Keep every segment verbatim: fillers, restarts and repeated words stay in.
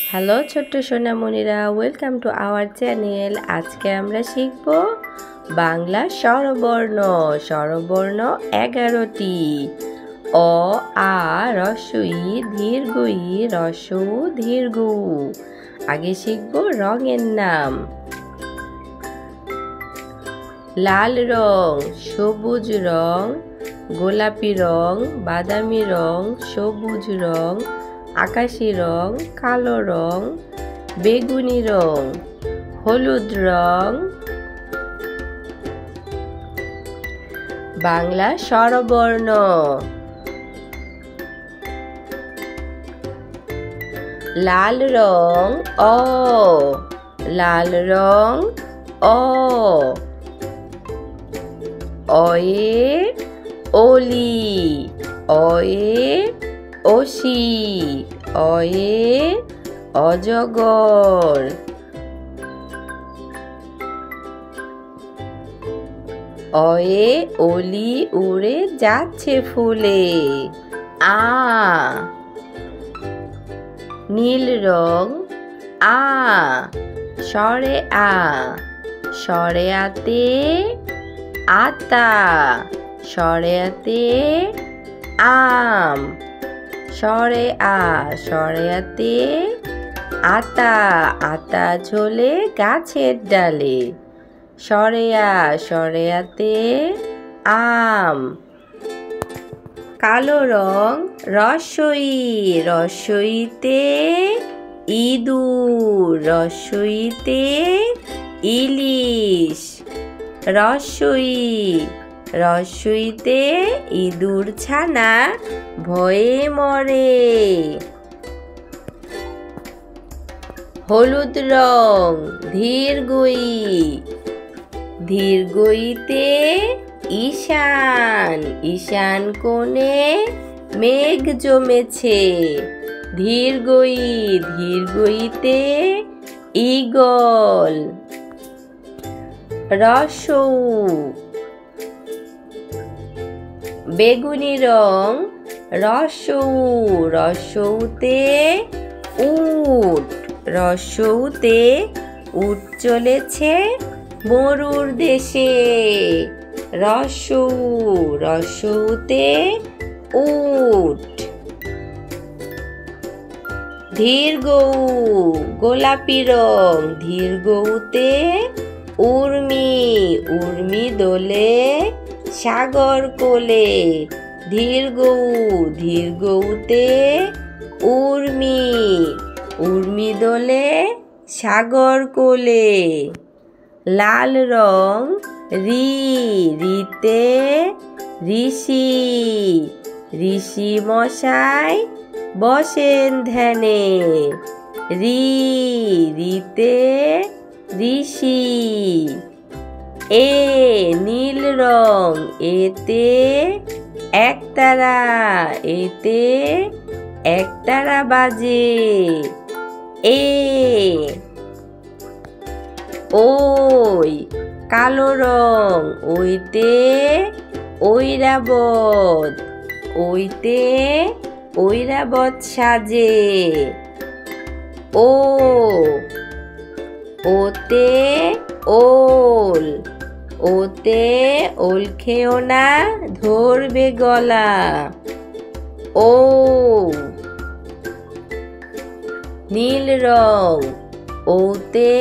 Hello ছোট্ট সোনামণিরা, welcome to our channel. আজকে আমরা শিখব বাংলা স্বরবর্ণ। স্বরবর্ণ এগারোটি। অ, আ, হ্রস্ব ই, দীর্ঘ ই, হ্রস্ব উ, দীর্ঘ উ। আগে শিখব রঙের নাম। লাল রং, সবুজ রং, গোলাপি রং, বাদামি রং, সবুজ রং, আকাশি রং, কালো রং, বেগুনি রং, হলুদ রং। বাংলা স্বরবর্ণ। লাল রং অ, লাল রং অ। অয়ে অলি, অয়ে অসি, অয়ে অজগর। অয়ে অলি উড়ে যাচ্ছে ফুলে। আ, নীল রং আ, স্বরে আ, স্বরে আতে আতা, স্বরে আতে আম, স্বরে আ, স্বরে আতে আতা, আতা ঝোলে গাছের ডালে। স্বরে আ, স্বরে আতে আম। কালো রং হ্রস্ব ই, হ্রস্ব ইতে ইঁদুর, হ্রস্ব ইতে ইলিশ। হ্রস্ব ই, হ্রস্ব ইতে ইঁদুর ছানা ভয়ে মরে। হলুদ রং দীর্ঘ ই, দীর্ঘ ইতে ঈশান, ঈশান কোণে মেঘ জমেছে। দীর্ঘ ই, দীর্ঘ ইতে ঈগল। হ্রস্ব উ, বেগুনি রং হ্রস্ব উ, হ্রস্ব উতে উট, হ্রস্ব উতে উট চলেছে মরুর দেশে। হ্রস্ব উ, হ্রস্ব উতে উট। দীর্ঘ উ, গোলাপি রং, দীর্ঘ উতে উর্মি, উর্মি দোলে সাগর কোলে। দীর্ঘ উ, দীর্ঘ উতে উর্মি, উর্মি দোলে সাগর কোলে। লাল রং রি, রিতে ঋষি, ঋষি মশাই বসেন ধ্যানে। রি, রিতে ঋষি। এ, নীল রং, এতে একতারা, এতে একতারা বাজে। এ, ওই, কালো রং, ওইতে ঐরাবত, ওইতে ঐরাবত সাজে। ও, ওতে ওল, ওতে ওল খেও না ধরবে গলা। ও, নীল রং, ওতে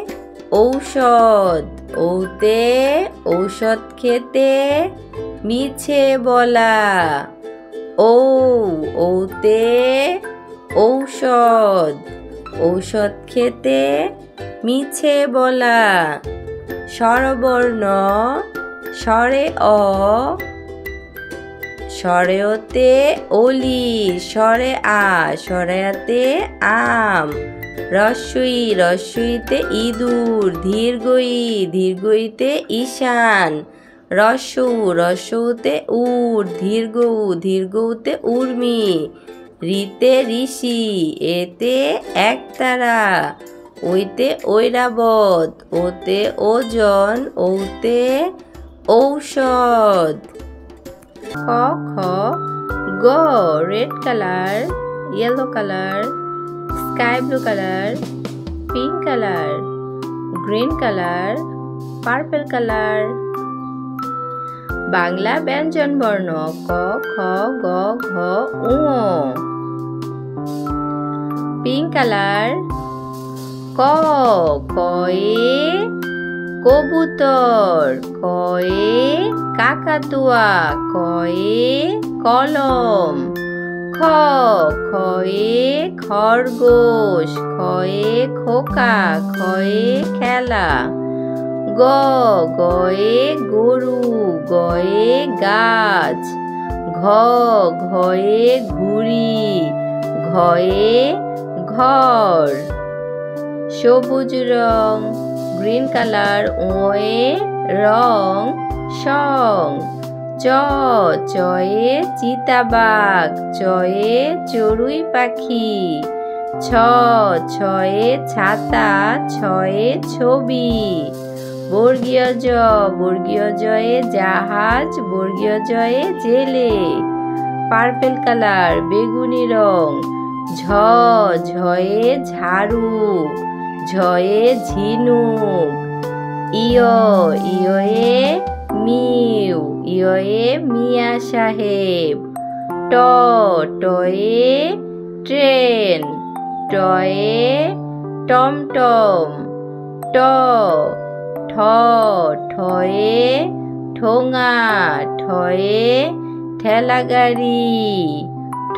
ঔষধ, ওতে ঔষধ খেতে মিছে বলা। ও, ওতে ঔষধ, ঔষধ খেতে মিছে বলা। স্বরবর্ণ স্বরে অ, স্বরে ওতে অলি, স্বরে আ, স্বরে আতে আম। হ্রস্ব ই, হ্রস্ব ইতে ইঁদুর, দীর্ঘ ই, দীর্ঘ ইতে ঈশান। হ্রস্ব উ, হ্রস্ব উতে উট, দীর্ঘ উ, দীর্ঘ উতে উর্মি। রিতে ঋষি, এতে একতারা, ওইতে ঐরাবত, ওতে ওজন, ওতে ঔষধ। ক, খ, গ, red colour, yellow color, sky blue color, pink color, green color, purple color. Bangla ব্যঞ্জন বর্ণ ক খ গ ঘ ঙ। pink color, ক কয়ে কবুতর, কয়ে কাকাতুয়া, কয়ে কলম। খ খয়ে খরগোশ, খয়ে খোকা, খয়ে খেলা। গ গয়ে গরু, গয়ে গাছ। ঘ ঘয়ে ঘুড়ি, ঘয়ে ঘর। সবুজ রং গ্রিন কালার, ওয়ে রং সং। চ চয়ে চিতাবাঘ, চয়ে চড়ুই পাখি। ছ ছয়ে ছাতা, ছয়ে ছবি। বর্গীয় জ বর্গীয় জয়ে জাহাজ, বর্গীয় জয়ে জেলে। পার্পেল কালার বেগুনি রং। ঝ ঝয়ে ঝাড়ু, ঝয়ে ঝিনুক। ইয় ইয়ে মিউ, ইয়ে মিয়া সাহেব। ট টয়ে ট্রেন, টয়ে টমটম। ট ঠ ঠয়ে ঠোঙা, ঠয়ে ঠেলাগাড়ি। ঠ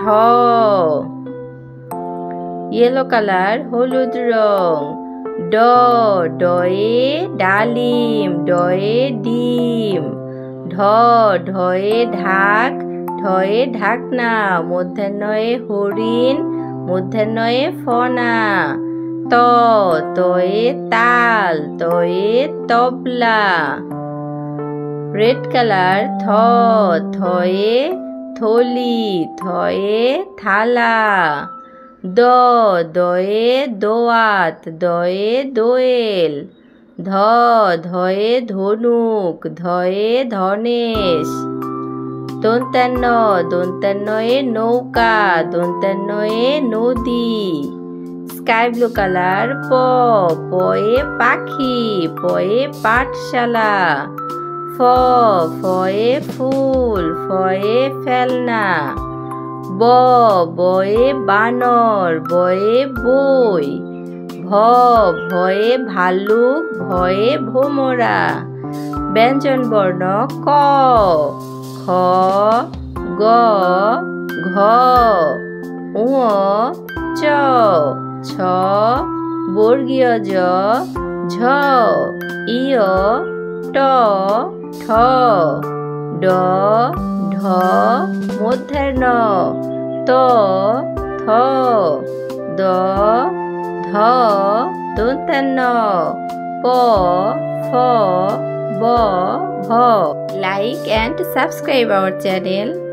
ইয়েলো কালার হলুদ রং। ড ডয়ে ডালিম, ডয়ে ডিম। ঢ ঢয়ে ঢাক, ঢয়ে ঢাকনা। মধ্যাহ্নয়ে হরিণ, মধ্যাহ্নয়ে ফনা। ত তয়ে তাল, তয়ে তবলা। রেড কালার থ থয়ে থলি, থয়ে থালা। দ দয়ে দোয়াত, দয়ে দোয়েল। ধ ধয়ে ধনুক, ধয়ে ধনেশ। দন্তান্ন দন্তান্নয়ে নৌকা, দন্তান্নয়ে নদী। স্কাই ব্লু কালার প পয়ে পাখি, পয়ে পাঠশালা। ফ ফয়ে ফুল, ফয়ে ফেলনা। ব বয়ে বানর, বয়ে বই। ভ ভয়ে ভালুক, ভয়ে ভোমরা। ব্যঞ্জন বর্ণ ক খ গ ঘ ঙ চ ছ বর্গীয় জ ঝ ইয় ট ঠ ড ঢ মধ্যাহ্ন ত থ দ ধ দন্তান্ন প ফ ব ভ। Like and subscribe our channel.